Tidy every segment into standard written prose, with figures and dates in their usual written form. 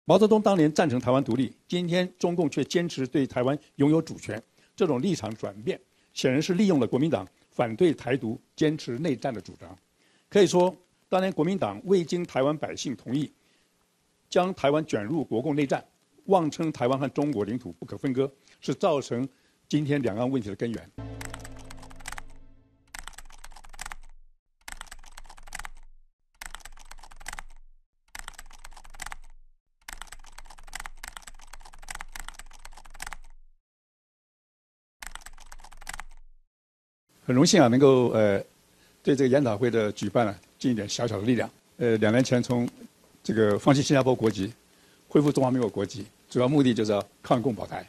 毛泽东当年赞成台湾独立，今天中共却坚持对台湾拥有主权，这种立场转变，显然是利用了国民党反对台独、坚持内战的主张。可以说，当年国民党未经台湾百姓同意，将台湾卷入国共内战，妄称台湾和中国领土不可分割，是造成今天两岸问题的根源。很荣幸啊，能够对这个研讨会的举办尽一点小小的力量。2年前从这个放弃新加坡国籍，恢复中华民国国籍，主要目的就是要抗共保台。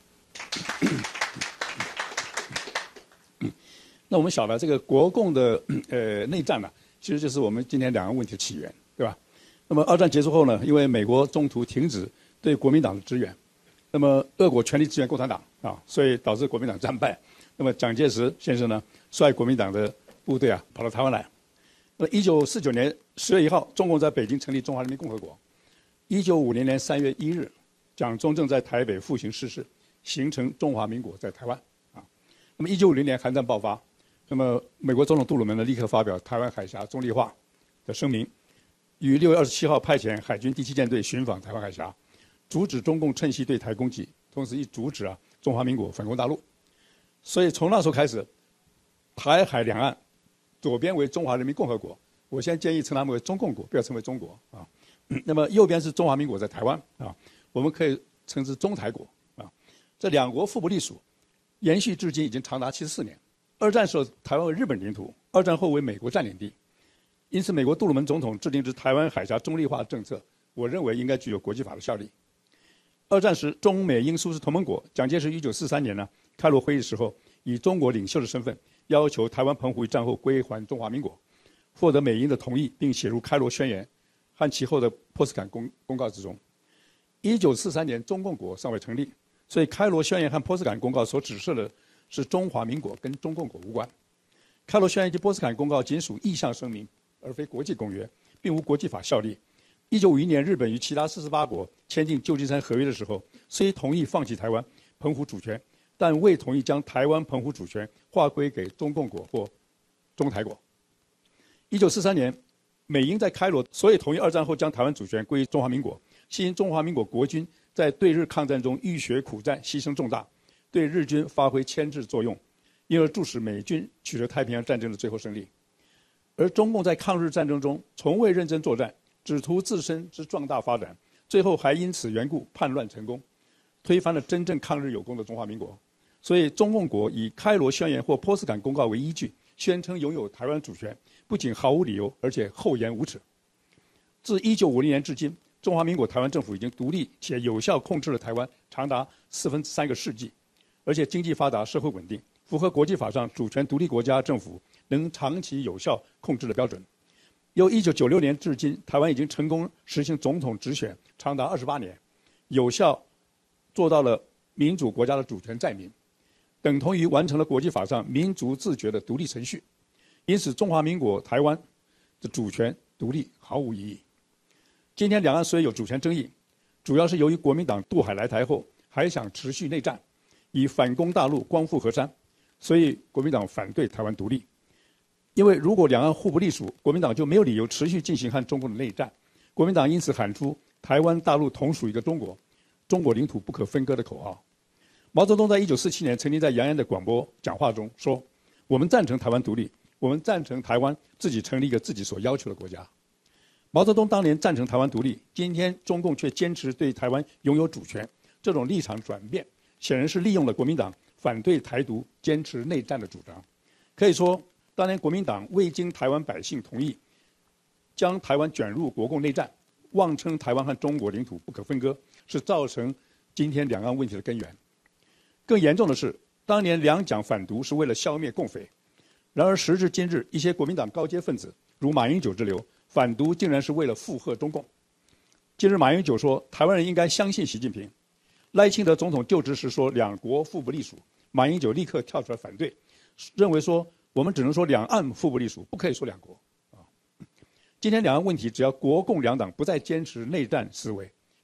那我们晓得这个国共的内战呢，其实就是我们今天两岸问题的起源，对吧？那么2战结束后呢，因为美国中途停止对国民党的支援，那么俄国全力支援共产党啊，所以导致国民党战败。那么蒋介石先生呢，率国民党的部队跑到台湾来。那么1949年10月1号，中共在北京成立中华人民共和国。1950年3月1日，蒋中正在台北复行誓师，形成中华民国在台湾啊。那么1950年韩战爆发，那么美国总统杜鲁门呢立刻发表台湾海峡中立化的声明，于6月27号派遣海军第7舰队巡访台湾海峡，阻止中共趁机对台攻击，同时阻止中华民国反攻大陆。所以从那时候开始，台海两岸左边为中华人民共和国，我现在建议称他们为中共国，不要称为中国啊。那么右边是中华民国在台湾啊，我们可以称之中台国啊。这两国互不隶属，延续至今已经长达74年。2战时候台湾为日本领土，2战后为美国占领地，因此美国杜鲁门总统制定之台湾海峡中立化政策，我认为应该具有国际法的效力。2战时，中美英苏是同盟国，蒋介石1943年呢开罗会议时候，以中国领袖的身份要求台湾澎湖于战后归还中华民国，获得美英的同意，并写入开罗宣言和其后的波茨坎公告之中。1943年中共国尚未成立，所以开罗宣言和波茨坎公告所指涉的是中华民国，跟中共国无关。开罗宣言及波茨坎公告仅属意向声明，而非国际公约，并无国际法效力。1951年日本与其他48国签订旧金山合约的时候，虽同意放弃台湾澎湖主权，但未同意将台湾澎湖主权划归给中共国或中台国。1943年，美英在开罗，所以同意2战后将台湾主权归中华民国。系因中华民国国军在对日抗战中浴血苦战，牺牲重大，对日军发挥牵制作用，因而助使美军取得太平洋战争的最后胜利。而中共在抗日战争中从未认真作战，只图自身之壮大发展，最后还因此缘故叛乱成功，推翻了真正抗日有功的中华民国。所以中共国以开罗宣言或波茨坎公告为依据，宣称拥有台湾主权，不仅毫无理由，而且厚颜无耻。自1950年至今，中华民国台湾政府已经独立且有效控制了台湾长达3个世纪，而且经济发达，社会稳定，符合国际法上主权独立国家政府能长期有效控制的标准。由1996年至今，台湾已经成功实行总统直选长达28年，有效做到了民主国家的主权在民，等同于完成了国际法上民族自决的独立程序。因此，中华民国台湾的主权独立毫无意义。今天两岸虽有主权争议，主要是由于国民党渡海来台后还想持续内战，以反攻大陆、光复河山，所以国民党反对台湾独立。因为如果两岸互不隶属，国民党就没有理由持续进行和中共的内战。国民党因此喊出台湾、大陆同属一个中国，中国领土不可分割的口号。毛泽东在1947年曾经在杨安的广播讲话中说：“我们赞成台湾独立，我们赞成台湾自己成立一个自己所要求的国家。”毛泽东当年赞成台湾独立，今天中共却坚持对台湾拥有主权，这种立场转变，显然是利用了国民党反对台独、坚持内战的主张。可以说，当年国民党未经台湾百姓同意，将台湾卷入国共内战，妄称台湾和中国领土不可分割，是造成今天两岸问题的根源。更严重的是，当年两蒋反独是为了消灭共匪，然而时至今日，一些国民党高阶分子如马英九之流，反独竟然是为了附和中共。今日马英九说，台湾人应该相信习近平。赖清德总统就职时说两国互不隶属，马英九立刻跳出来反对，认为说我们只能说两岸互不隶属，不可以说两国。今天两岸问题，只要国共两党不再坚持内战思维，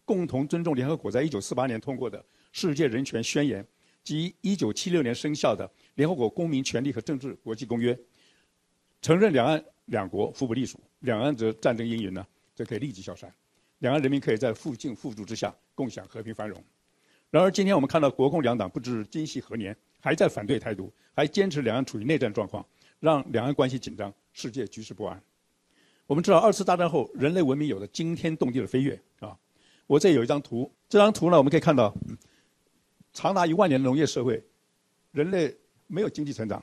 共同尊重联合国在1948年通过的《世界人权宣言》及1976年生效的《联合国公民权利和政治国际公约》，承认两岸两国互不隶属，两岸则战争阴云呢，则可以立即消散，两岸人民可以在互敬互助之下共享和平繁荣。然而，今天我们看到国共两党不知今夕何年，还在反对台独，还坚持两岸处于内战状况，让两岸关系紧张，世界局势不安。我们知道，2次大战后，人类文明有了惊天动地的飞跃啊！我这有一张图，这张图呢，我们可以看到，长达1万年的农业社会，人类没有经济成长。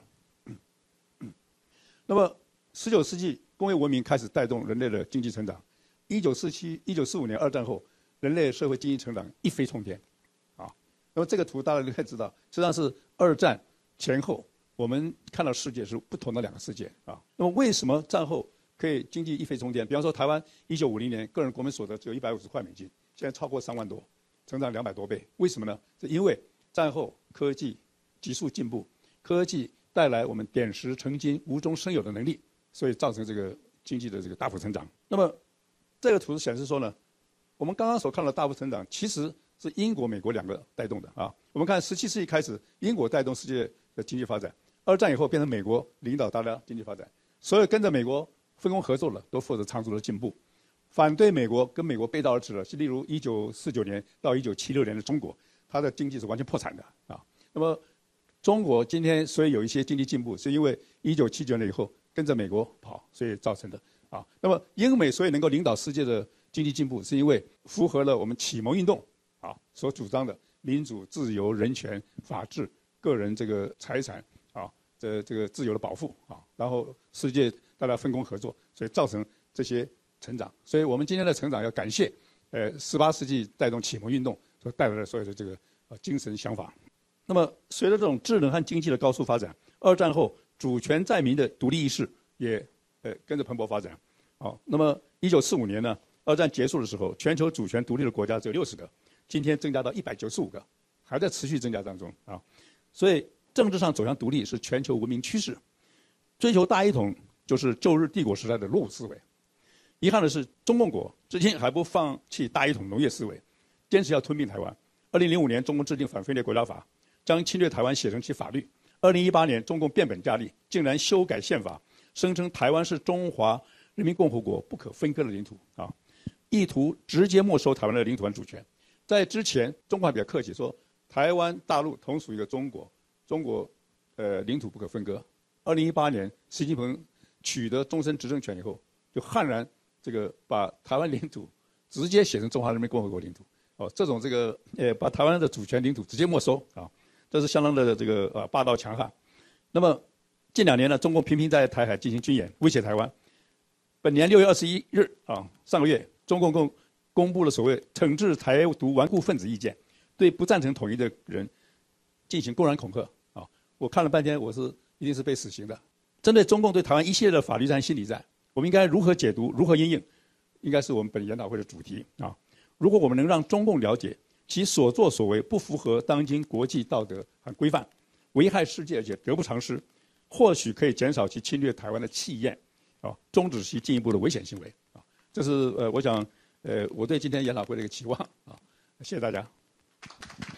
那么，19世纪工业文明开始带动人类的经济成长。1945年2战后，人类社会经济成长一飞冲天。那么这个图大家都可以知道，实际上是2战前后，我们看到世界是不同的2个世界啊。那么为什么战后可以经济一飞冲天？比方说台湾1950年个人国民所得只有150块美金，现在超过3万多，成长200多倍。为什么呢？是因为战后科技急速进步，科技带来我们点石成金、无中生有的能力，所以造成这个经济的这个大幅成长。那么这个图显示说呢，我们刚刚所看到的大幅成长，其实是英国、美国2个带动的啊。我们看17世纪开始，英国带动世界的经济发展，2战以后变成美国领导大家经济发展，所有跟着美国分工合作了，都获得长足的进步。反对美国、跟美国背道而驰的是，例如1949年到1976年的中国，它的经济是完全破产的啊。那么中国今天所以有一些经济进步，是因为1979年以后跟着美国跑，所以造成的啊。那么英美所以能够领导世界的经济进步，是因为符合了我们启蒙运动啊所主张的民主、自由、人权、法治、个人这个财产啊这个自由的保护啊，然后世界大家分工合作，所以造成这些成长。所以我们今天的成长要感谢18世纪带动启蒙运动所带来的所有的这个精神想法。那么随着这种智能和经济的高速发展，2战后主权在民的独立意识也跟着蓬勃发展。好，那么1945年呢，2战结束的时候，全球主权独立的国家只有60个，今天增加到195个，还在持续增加当中啊。所以政治上走向独立是全球文明趋势，追求大一统就是旧日帝国时代的落伍思维。遗憾的是，中共国至今还不放弃大一统农业思维，坚持要吞并台湾。2005年，中共制定反分裂国家法，将侵略台湾写成其法律。2018年，中共变本加厉，竟然修改宪法，声称台湾是中华人民共和国不可分割的领土啊，意图直接没收台湾的领土和主权。在之前，中国还比较客气，说台湾、大陆同属一个中国，中国领土不可分割。2018年，习近平取得终身执政权以后，就悍然这个把台湾领土直接写成中华人民共和国领土。哦，这种这个把台湾的主权领土直接没收啊，这是相当的这个霸道强悍。那么近2年呢，中共频频在台海进行军演，威胁台湾。本年6月21日啊，上个月，中共公布了所谓惩治台独顽固分子意见，对不赞成统一的人进行公然恐吓啊！我看了半天，我是一定是被死刑的。针对中共对台湾一系列的法律战、心理战，我们应该如何解读、如何因应，应该是我们本研讨会的主题啊。如果我们能让中共了解其所作所为不符合当今国际道德和规范，危害世界而且得不偿失，或许可以减少其侵略台湾的气焰，啊，终止其进一步的危险行为啊。这是我想我对今天研讨会的一个期望啊。谢谢大家。